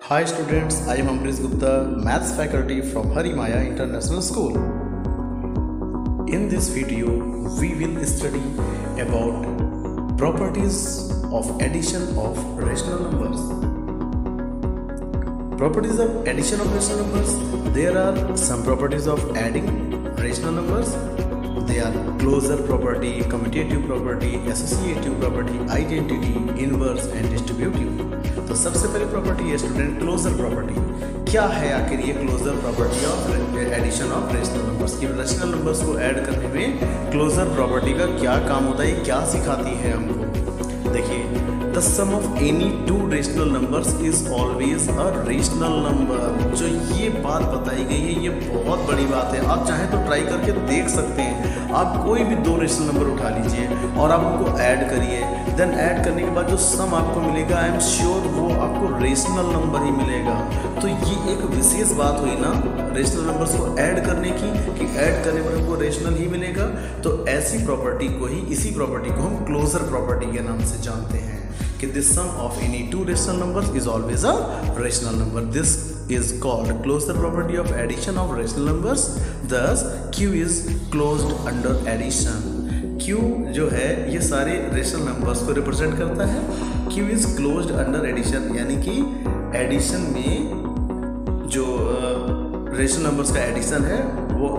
Hi students, I am Ambrish Gupta, Maths faculty from Harimaya International School. In this video, we will study about properties of addition of rational numbers. Properties of addition of rational numbers. There are some properties of adding rational numbers. They are closure property, commutative property, associative property, identity, inverse and distributive. तो सबसे पहली property है student closure property. क्या है आखिर ये closure property of addition of rational numbers? कि rational numbers को ऐड करने में क्लोजर प्रॉपर्टी का क्या काम होता है, क्या सिखाती है हमको? देखिए, the sum of any two rational numbers is always a rational number. जो ये बात बताई गई है ये बहुत बड़ी बात है। आप चाहें तो ट्राई करके देख सकते हैं। आप कोई भी दो रेशनल नंबर उठा लीजिए और आप उनको ऐड करिए, देन ऐड करने के बाद जो सम आपको मिलेगा आई एम श्योर वो आपको रेशनल नंबर ही मिलेगा। तो ये एक विशेष बात हुई ना रेशनल नंबर्स को ऐड करने की, कि ऐड करने पर हमको रेशनल ही मिलेगा। तो ऐसी प्रॉपर्टी को ही, इसी प्रॉपर्टी को हम क्लोजर प्रॉपर्टी के नाम से जानते हैं कि this sum of any two rational numbers is always a rational number. This is called closure property of addition of rational numbers. Thus Q is closed under addition. Q जो है ये सारे रेशनल नंबर्स को represent करता है। Q is closed under addition, यानी कि addition में जो रेशनल नंबर्स का एडिशन है वो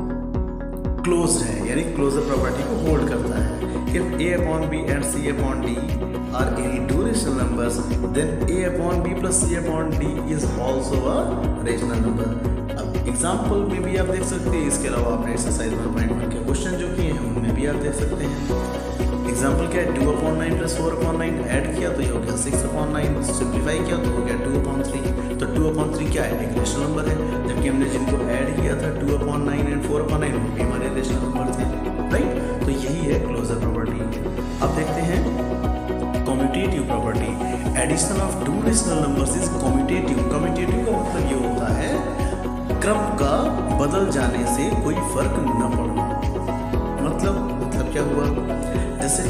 क्लोज्ड है, यानी क्लोजर प्रॉपर्टी को होल्ड करता है। If A upon B and C upon D are any two rational numbers, then A upon B plus C upon D is also a rational number. अब example में भी आप देख सकते हैं, इसके अलावा आपने एक्सरसाइज 1.1 के क्वेश्चन जो किए हैं उनमें भी आप देख सकते हैं। एग्जाम्पल क्या है, 2/9 plus 4/9 ऐड किया तो ये हो गया 6/9, सिंप्लीफाई किया तो हो गया 2/3। तो 2/3 क्या है, एक रेशनल नंबर है, जबकि हमने जिनको ऐड किया था 2/9 एंड 4/9 वो भी हमारे रेशनल नंबर थे, राइट? तो यही है क्लोजर प्रॉपर्टी। अब देखते हैं commutative property. Addition of two rational numbers is commutative. Commutative का मतलब ये होता है क्रम का बदल जाने से कोई फर्क न पड़ना। मतलब क्या हुआ, जैसे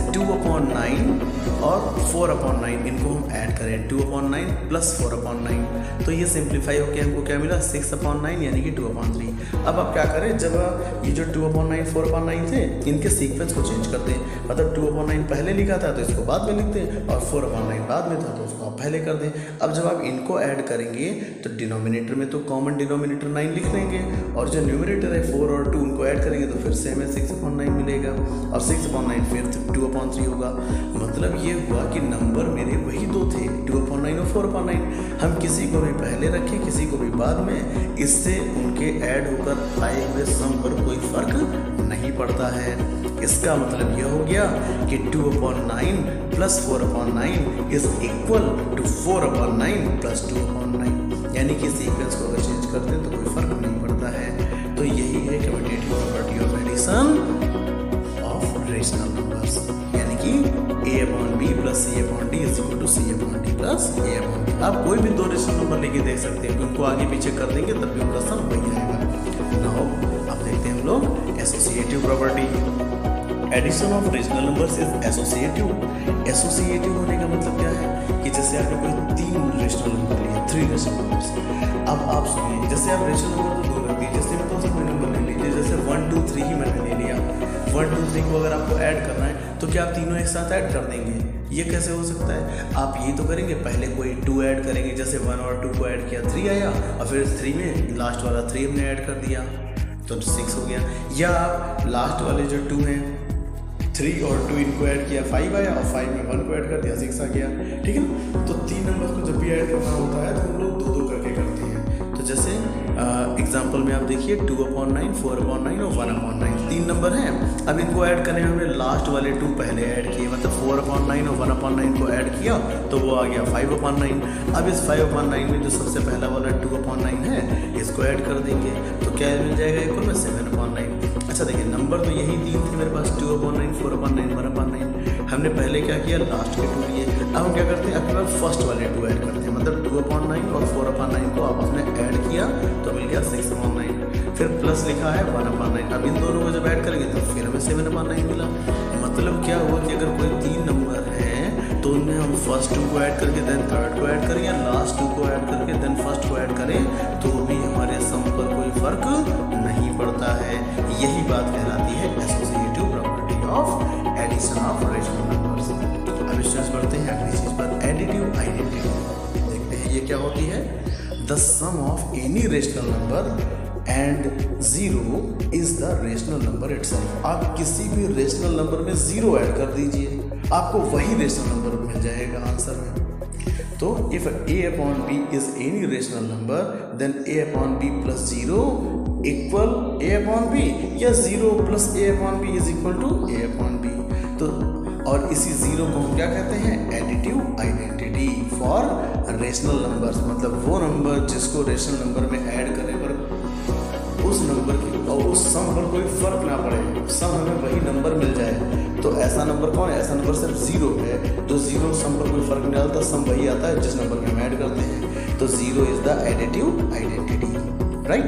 2/9 और 4/9 इनको हम ऐड करें, 2/9 प्लस 4/9, तो ये सिंप्लीफाई होकर हमको क्या मिला, 6/9 यानी कि 2/3। अब आप क्या करें, जब ये जो 2/9 4/9 थे इनके सीक्वेंस को चेंज कर दें। मतलब 2/9 पहले लिखा था तो इसको बाद में लिख दें, और 4/9 बाद में था तो उसको आप पहले कर दें। अब जब आप इनको ऐड करेंगे तो डिनोमिनेटर में तो कॉमन डिनोमिनेटर 9 लिख लेंगे, और जो न्यूमरेटर है 4 और 2 उनको ऐड करेंगे तो फिर से हमें 6/9 मिलेगा, और 6/9 फिर 2/3 होगा। मतलब ये हुआ कि नंबर मेरे वही दो थे, 2/9 और 4/9। हम किसी को भी पहले रखें किसी को भी बाद में, इससे उनके ऐड होकर आए हुए सम पर कोई फर्क नहीं पड़ता है। इसका मतलब यह हो गया कि 2/9 plus 4/9 is equal to 4/9 plus 2/9, यानी कि सीक्वेंस को अगर चेंज करते हैं तो कोई फर्क नहीं पड़ता है। तो यही है commutative property of addition of rational numbers, यानी कि A/B plus C/D is equal to C/D plus A/B। आप कोई भी दो रेशनल नंबर लेके देख सकते हैं, उनको आगे पीछे कर देंगे तब भी उनका सम वही आएगा। नाउ अब देखते हैं हम लोग associative property. Addition of rational numbers is associative. Associative होने का मतलब क्या है कि जैसे आपने कोई 3 रेशनल नंबर लिए, 3 रेशनल नंबर्स। अब आप सुनिए, जैसे आप रेशनल नंबर तो 2 रख दीजिए, सिंपल सा कोई नंबर ले लीजिए, जैसे 1 2 3 ही मैंने ले लिया। 1 2 3 को अगर आपको ऐड करना है तो क्या आप तीनों एक साथ ऐड कर देंगे? ये कैसे हो सकता है? आप यही तो करेंगे, पहले कोई 2 ऐड करेंगे, जैसे 1 और 2 को ऐड किया 3 आया, और फिर 3 में लास्ट वाला 3 हमने ऐड कर दिया तो 6 हो गया। या आप लास्ट वाले जो 2 हैं 3 और 2 इनको ऐड किया 5 आया, और 5 में 1 को ऐड कर दिया 6 आ गया, ठीक है ना? तो 3 नंबर को जब भी ऐड करना होता है तो हम लोग 2 करके करते हैं। तो जैसे एग्जाम्पल में आप देखिए 2/9 4/9 और 1/9 3 नंबर हैं। अब इनको ऐड करने में हमने लास्ट वाले 2 पहले ऐड किए, मतलब 4/9 और 1/9 को ऐड किया तो वो आ गया 5/9। अब इस 5/9 में जो सबसे पहला वाला 2/9 है इसको ऐड कर देंगे तो क्या मिल जाएगा इक्वल में 7/9। अच्छा देखिए, नंबर तो यही 3 थे मेरे पास, 2/9 4/9 1/9। हमने पहले क्या किया, लास्ट के 2 लिए। अब हम क्या करते हैं, अपने पास फर्स्ट वाले 2 ऐड करते हैं, मतलब 2/9 और 4/9 को आपस में ऐड किया तो मिल गया 6/9। फिर प्लस लिखा है 1/9। अब इन दोनों को जब ऐड करेंगे तो फिर हमें 7/9 मिला। मतलब क्या हुआ कि अगर कोई 3 नंबर है तो उनमें हम फर्स्ट 2 को ऐड करके देन थर्ड को ऐड करेंगे, लास्ट 2 को ऐड करके करें तो भी हमारे सम पर कोई फर्क नहीं पड़ता है। यही बात कहलाती है associative property of addition of rational numbers. अब स्टूडेंट्स बढ़ते हैं अगली चीज पर, एडिटिव आइडेंटिटी। देखते हैं ये क्या होती है। The sum of any rational number and zero is the rational number itself. आप किसी भी रेशनल नंबर में जीरो ऐड कर दीजिए, आपको वही रेशनल नंबर मिल जाएगा आंसर में। तो if a upon b is any rational number then a upon b plus 0 equal a upon b, या 0 plus a upon b is equal to a upon b। तो और इसी जीरो को हम क्या कहते हैं, additive identity for rational numbers. मतलब वो नंबर जिसको रेशनल नंबर में ऐड करने पर उस नंबर की और उस सम पर कोई फर्क ना पड़े, सम हमें वही नंबर मिल जाए। तो ऐसा नंबर कौन है, ऐसा नंबर सिर्फ जीरो है, जो जीरो सम पर कोई फर्क नहीं डालता, सम वही आता है जिस नंबर में हम ऐड करते हैं। तो zero is the additive identity, right.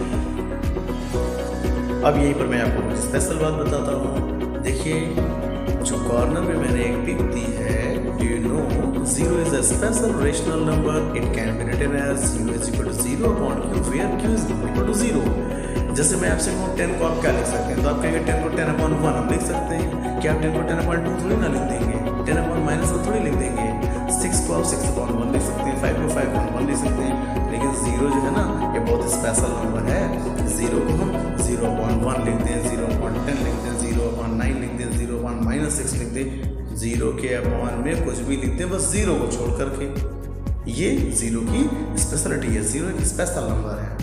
अब यहीं पर मैं आपको स्पेशल बात बताता हूँ। देखिए जो कॉर्नर में मैंने एक पिक दी है, do you know zero is a special rational number, it can be written as zero is equal to zero upon q where q is equal to zero. जैसे मैं आपसे कहूँ 10 को आप क्या लिख सकते हैं, तो आप कहेंगे 10 को 10 अपॉन 1 हम लिख सकते हैं। क्या आप 10 को 10 अपॉन 2 थोड़ी ना लिख देंगे, 10 अपॉन माइनस 1 थोड़ी लिख देंगे। 6 को आप 6 अपॉन 1 लिख सकते हैं, 5 को 5 अपॉन 1 लिख सकते हैं। लेकिन जीरो जो है ना, ये बहुत स्पेशल नंबर है। जीरो को हम 0 अपॉन 1 लिखते हैं, 0 अपॉन 10 लिखते हैं, 0 अपॉन 9 लिखते हैं, 0 अपॉन माइनस 6 लिखते हैं। जीरो के अपॉन में कुछ भी लिखते हैं, बस जीरो को छोड़ करके। ये जीरो की स्पेशलिटी है, जीरो एक स्पेशल नंबर है।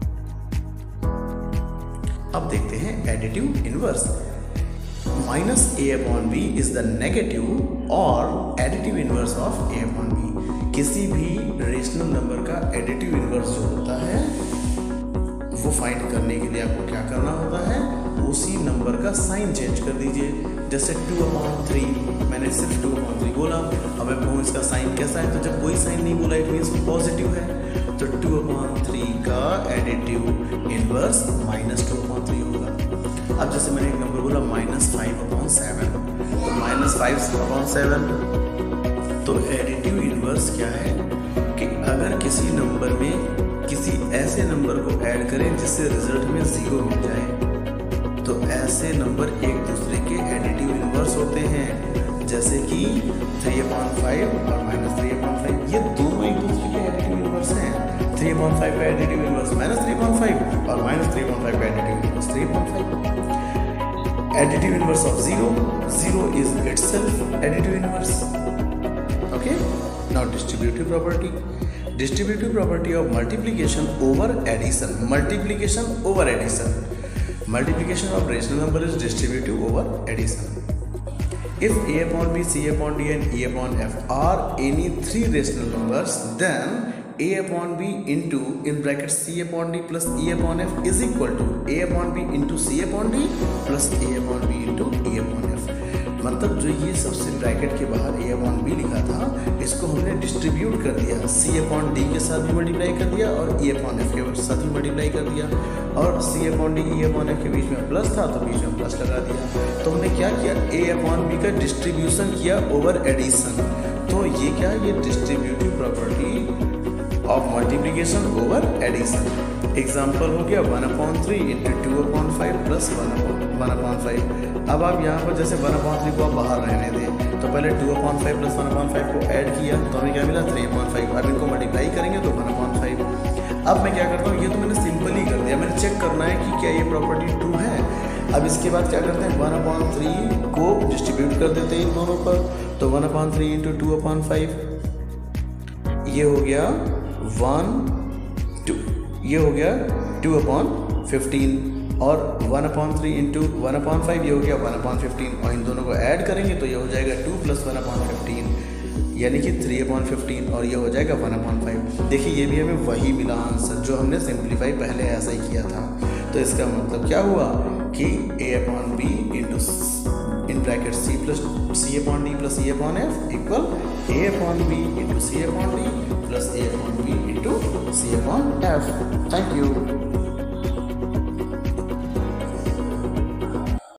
अब देखते हैं additive inverse. Minus a upon b is the negative और additive inverse of a upon b. किसी भी रेशनल नंबर का एडिटिव इनवर्स जो होता है वो फाइंड करने के लिए आपको क्या करना होता है, उसी नंबर का साइन चेंज कर दीजिए। जैसे 2/3, मैंने सिर्फ 2/3 बोला, अब मैं कहूँ इसका साइन कैसा है, तो जब कोई साइन नहीं बोला इट मीन्स पॉजिटिव है। तो 2/3 का एडिटिव इनवर्स -2/3 होगा। अब जैसे मैंने एक नंबर बोला -5/7, तो -5/7, तो एडिटिव इनवर्स क्या है कि अगर किसी नंबर में किसी ऐसे नंबर को ऐड करें जिससे रिजल्ट में 0 मिल जाए, तो ऐसे नंबर एक दूसरे के एडिटिव इनवर्स होते हैं। जैसे कि 3/5 और -3/5, ये दोनों एक दूसरे के एडिटिव इनवर्स हैं। 3/5 का एडिटिव इनवर्स -3/5 और -3/5 का additive inverse 3/5। Additive inverse of 0, 0 is itself additive inverse. Okay, now distributive property. Distributive property of multiplication over addition. Multiplication over addition. Multiplication of rational number is distributive over addition. If a upon b, c upon d and e upon f are any three rational numbers, then a upon b into in bracket c upon d plus e upon f is equal to a upon b into c upon d plus a upon b into e upon f. मतलब जो ये सबसे bracket के बाहर a upon b लिखा था, इसको हमने डिस्ट्रीब्यूट कर दिया, c अपॉन d के साथ भी मल्टीप्लाई कर दिया और e अपॉन f के साथ भी मल्टीप्लाई कर दिया। और c upon d e upon f के बीच में प्लस था तो बीच में प्लस लगा दिया। तो हमने क्या किया, a अपॉन b का डिस्ट्रीब्यूशन किया ओवर एडिशन। तो ये क्या है, ये distributive property of multiplication over addition. Example हो गया 1/3 इंटू 2/5 प्लस 1/5। अब आप यहाँ पर जैसे 1/3 को आप बाहर रहने दें, तो पहले 2/5 प्लस 1/5 को ऐड किया तो हमें क्या मिला 3/5। अब इनको मल्टीप्लाई करेंगे तो 1/5। अब मैं क्या करता हूँ, ये तो मैंने सिंपल ही कर दिया, मैंने चेक करना है कि क्या ये प्रॉपर्टी ट्रू है। अब इसके बाद क्या करते हैं, 1/3 को डिस्ट्रीब्यूट कर देते हैं इन दोनों पर। तो 1/3 इंटू 2/5, ये हो गया 1/2, ये हो गया 2/15 और 1/3 इंटू 1/5 ये हो गया 1/15 और इन दोनों को ऐड करेंगे तो ये हो जाएगा 2 + 1/15 यानी कि 3/15 और ये हो जाएगा 1/5। देखिए ये भी हमें वही मिला आंसर जो हमने सिंप्लीफाई पहले ऐसा ही किया था। तो इसका मतलब क्या हुआ कि a/b into in bracket c/d plus e/f equal a/b into c/d plus a/b into c/f। Thank you.